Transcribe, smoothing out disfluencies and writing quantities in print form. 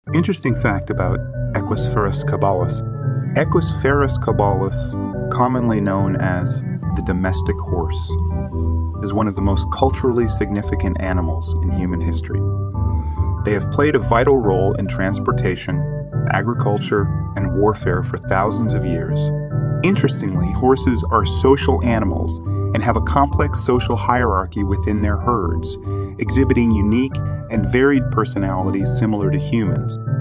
Interesting fact about Equus ferus caballus. Equus ferus caballus, commonly known as the domestic horse, is one of the most culturally significant animals in human history. They have played a vital role in transportation, agriculture, and warfare for thousands of years. Interestingly, horses are social animals and have a complex social hierarchy within their herds, exhibiting unique and varied personalities similar to humans.